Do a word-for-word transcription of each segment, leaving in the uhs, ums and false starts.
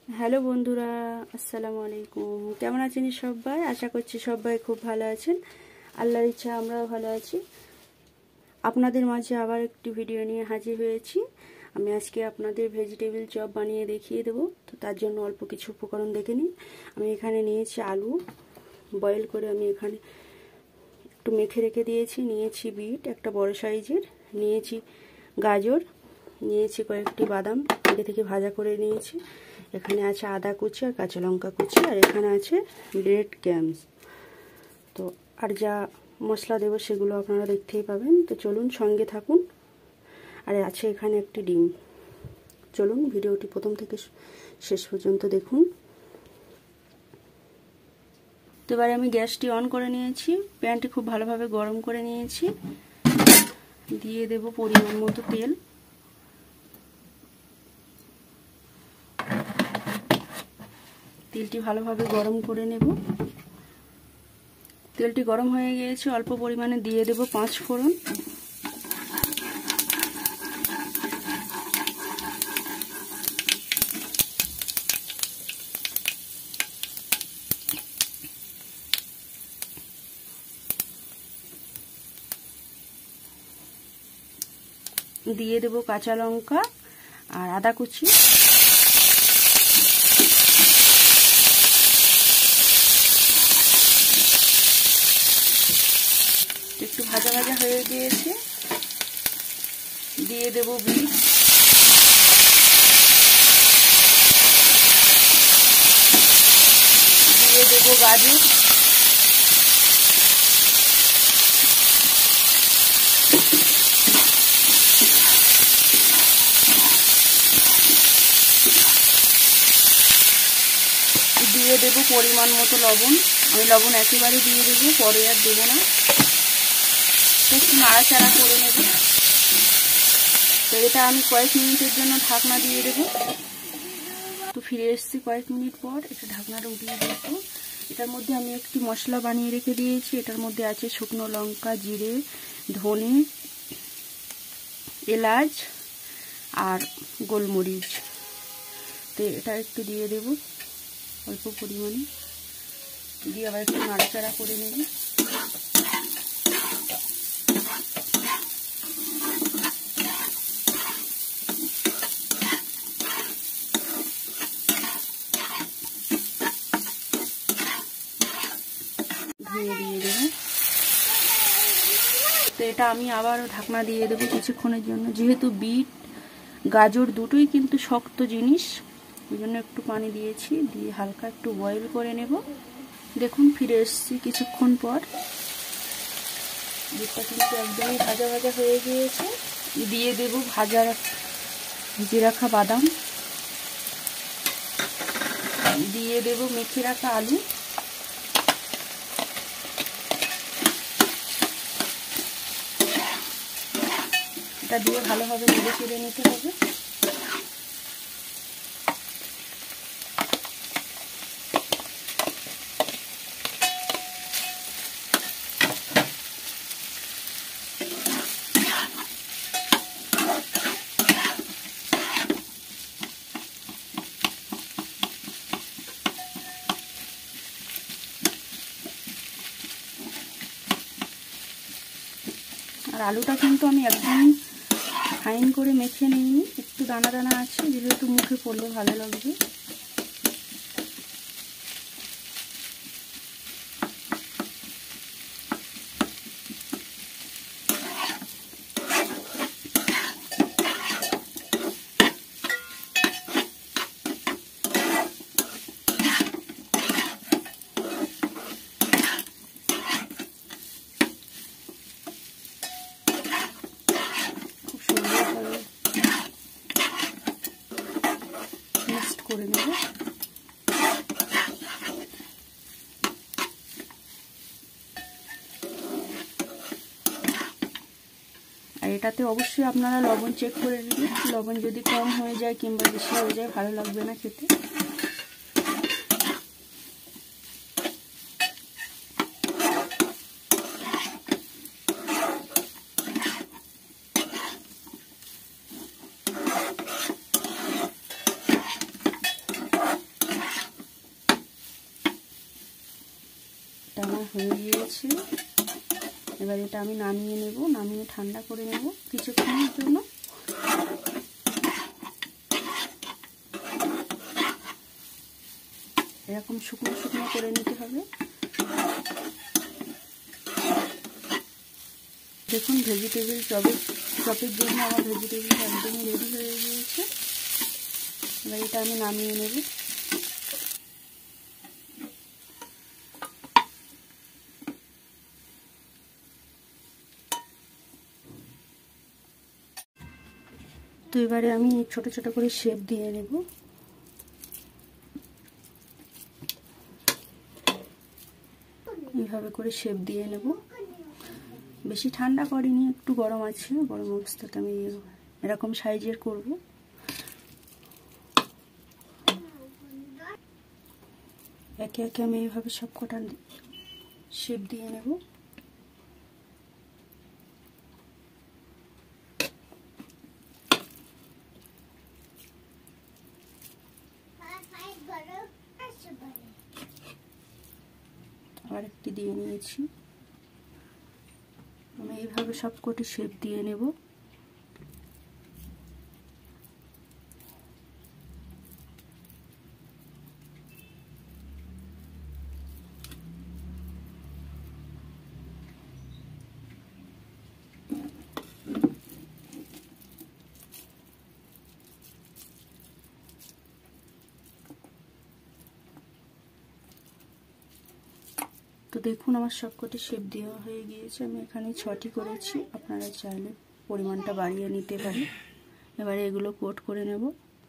Hello বন্ধুরা, আসসালামু আলাইকুম। কেমন আছেন সবাই? আশা করছি সবাই খুব ভালো আছেন। আল্লাহর ইচ্ছা আমরাও ভালো আছি। আপনাদের মাঝে আবার একটি ভিডিও নিয়ে হাজির হয়েছি। আমি আজকে আপনাদের ভেজিটেবল চপ বানিয়ে দেখিয়ে দেব। তো তার জন্য অল্প কিছু উপকরণ দেখে নিন। আমি এখানে নিয়েছি আলু, বয়েল করে আমি এখানে একটু মেখে রেখে দিয়েছি। নিয়েছি বিট একটা বড় সাইজের, নিয়েছি গাজর, নিয়েছি কয়েকটি বাদাম আগে থেকে ভাজা করে নিয়েছি। এখানে আছে আদা কুচি আর কাঁচা লঙ্কা কুচি, আর এখানে আছে ব্রেড ক্রাম্বস। তো আর যা মশলা দেবো সেগুলো আপনারা দেখতেই পাবেন। তো চলুন সঙ্গে থাকুন। আর আছে এখানে একটি ডিম। চলুন ভিডিওটি প্রথম থেকে শেষ পর্যন্ত দেখুন। তো এবারে আমি গ্যাসটি অন করে নিয়েছি, প্যানটি খুব ভালোভাবে গরম করে নিয়েছি। দিয়ে দেব পরিমাণ মতো তেল। তেলটি ভালোভাবে গরম করে নেব। তেলটি গরম হয়ে গিয়েছে, অল্প পরিমাণে দিয়ে দেব পাঁচ ফোড়ন। দিয়ে দেব কাঁচা লঙ্কা আর আদা কুচি। একটু ভাজা ভাজা হয়ে গিয়েছে, দিয়ে দেব বিট, দিয়ে দেব গাজর, দিয়ে দেব পরিমাণ মতো লবণ। আমি লবণ একেবারে দিয়ে দেবো, পরে আর দেবো না। একটু নাড়াচাড়া করে নেব। তো এটা আমি কয়েক মিনিটের জন্য ঢাকনা দিয়ে দেবো। তো ফিরে এসেছি কয়েক মিনিট পর, এটা ঢাকনাটা উঠিয়ে দেবো। এটার মধ্যে আমি একটি মশলা বানিয়ে রেখে দিয়েছি। এটার মধ্যে আছে শুকনো লঙ্কা, জিরে, ধনে, এলাচ আর গোলমরিচ। তো এটা একটু দিয়ে দেব অল্প পরিমাণে, দিয়ে আবার একটু নাড়াচাড়া করে নেব। ধুয়ে দিয়ে দেবো। তো এটা আমি আবার ঢাকনা দিয়ে দেবো কিছুক্ষণের জন্য। যেহেতু বিট গাজর দুটোই কিন্তু শক্ত জিনিস, ওই জন্য একটু পানি দিয়েছি, দিয়ে হালকা একটু বয়েল করে নেব। দেখুন ফিরে এসেছি কিছুক্ষণ পর। বিটটা কিন্তু একদমই ভাজা ভাজা হয়ে গিয়েছে। দিয়ে দেব ভাজা ভেজে রাখা বাদাম, দিয়ে দেব মেখে রাখা আলু, এটা দিয়ে ভালোভাবে নেড়ে চেড়ে নিতে হবে। আর আলুটা কিন্তু আমি একদম ফাইন করে মেখে নিইনি, একটু দানা দানা আছে, যেহেতু মুখে পড়লে ভালো লাগবে। করে নেব। আর এটাতে অবশ্যই আপনারা লবণ চেক করে নেবেন। লবণ যদি কম হয়ে যায় কিংবা বেশি হয়ে যায় ভালো লাগবে না খেতে। হয়ে গিয়েছে। এবার এটা আমি নামিয়ে নেব, নামিয়ে ঠান্ডা করে নেব কিছুক্ষণের জন্য। এরকম শুকনো শুকনো করে নিতে হবে। দেখুন ভেজিটেবিল চপের চপের জন্য আমার ভেজিটেবিল একদমই রেডি হয়ে গিয়েছে। এবার এটা আমি নামিয়ে নেব। তো এবারে আমি ছোট ছোট করে শেপ দিয়ে নেব। এইভাবে করে শেপ দিয়ে নেব। বেশি ঠান্ডা করিনি, একটু গরম আছে, গরম অবস্থাতে আমি এরকম সাইজের করব। একে একে আমি এইভাবে সব কটা শেপ দিয়ে নেব। আবার একটি দিয়ে নিয়েছি। আমি এইভাবে সব কটি শেপ দিয়ে নেব। তো দেখুন আমার সবকটি শেপ দেওয়া হয়ে গিয়েছে। আমি এখানে ছটি করেছি, আপনারা চাইলে পরিমাণটা বাড়িয়ে নিতে পারেন। এবারে এগুলো কোট করে নেব।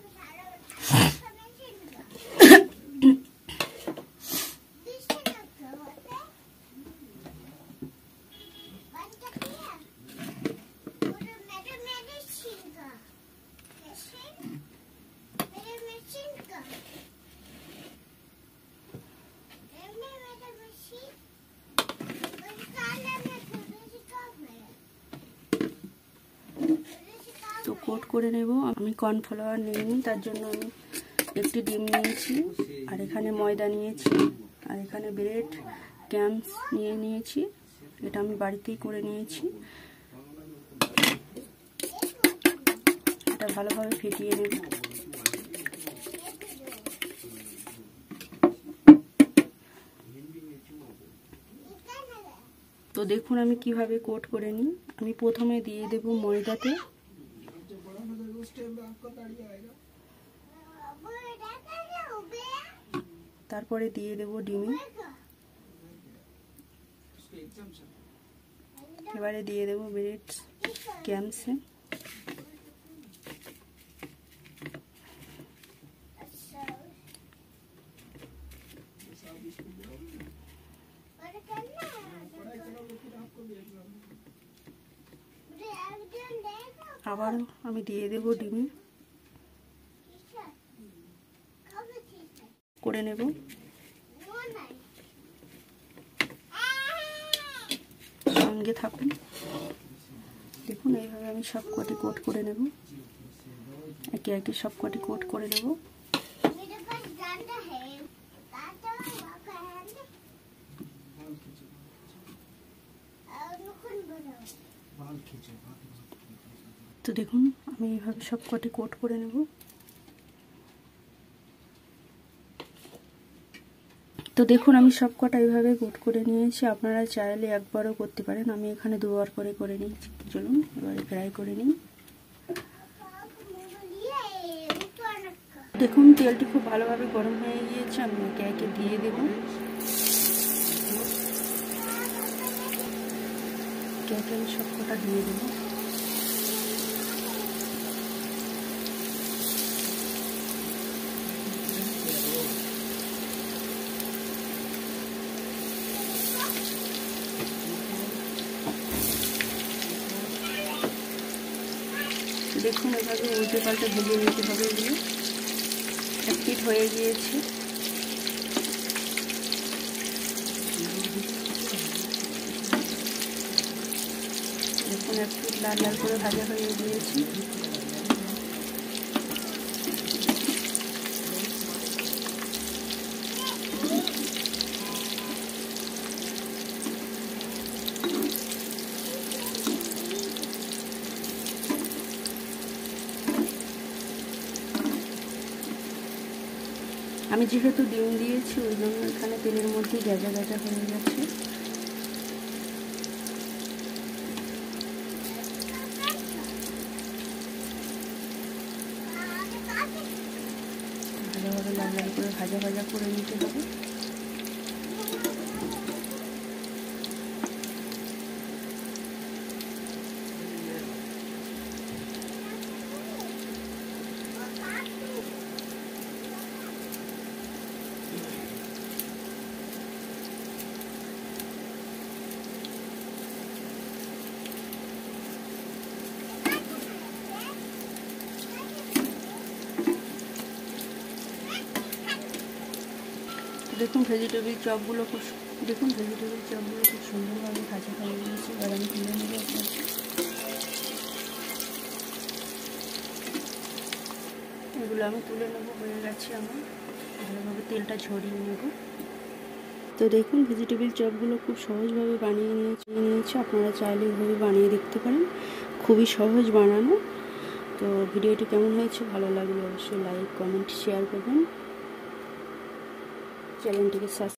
তো কোট করে নেব। আমি কর্নফ্লাওয়ার নিইনি, তার জন্য আমি একটি ডিম নিয়েছি, আর এখানে ময়দা নিয়েছি, আর এখানে ব্রেড ক্যাম্পস নিয়ে নিয়েছি। এটা আমি বাড়িতেই করে নিয়েছি। এটা ভালোভাবে ফেটিয়ে নেব। তো দেখুন আমি কিভাবে কোট করে নিই। আমি প্রথমে দিয়ে দেব ময়দাতে, তারপরে দিয়ে দেব ডিমে, এবারে দিয়ে দেব ব্রেড ক্যাম্পসে, আবারও আমি দিয়ে দেব ডিমে, করে নেব। সঙ্গে থাকুন। দেখুন এইভাবে আমি সব কটি কোট করে নেব। একে একে সব কটি কোট করে নেব। তো দেখুন আমি এইভাবে সব কটি কোট করে নেব। তো দেখুন আমি সব কটা এইভাবে কোট করে নিয়েছি। আপনারা চাইলে একবারও করতে পারেন, আমি এখানে দুবার করে করে নিয়েছি। চলুন এবারে ফ্রাই করে নিই। দেখুন তেলটি খুব ভালোভাবে গরম হয়ে গিয়েছে। আমি একে একে দিয়ে দেব। একে একে আমি সব কটা দিয়ে দেবো। দেখুন এভাবে উল্টে পাল্টে ভেজে নিতে হবে। এগুলো এক পিঠ হয়ে গিয়েছে। দেখুন এক পিঠ লাল লাল করে ভাজা হয়ে গিয়েছে। আমি যেহেতু ডিম দিয়েছি ওই জন্য এখানে তেলের মধ্যে গেজা গেজা হয়ে গেছে। ভালোভাবে লাল লাল করে ভাজা ভাজা করে নিতে হবে। দেখুন ভেজিটেবিল চপগুলো খুব দেখুন ভেজিটেবিল চপগুলো খুব সুন্দরভাবে ভাজা হয়ে গিয়েছে। এবার আমি তুলে নেবো আপনাকে। এগুলো আমি তুলে নেবো, হয়ে গেছে আমার। ভালোভাবে তেলটা ঝরিয়ে নেব। তো দেখুন ভেজিটেবিল চপগুলো খুব সহজভাবে বানিয়ে নিয়েছি নিয়েছি আপনারা চাইলে এভাবে বানিয়ে দেখতে পারেন, খুবই সহজ বানানো। তো ভিডিওটি কেমন হয়েছে, ভালো লাগলে অবশ্যই লাইক কমেন্ট শেয়ার করবেন, চ্যানেলটিকে সাবস্ক্রাইব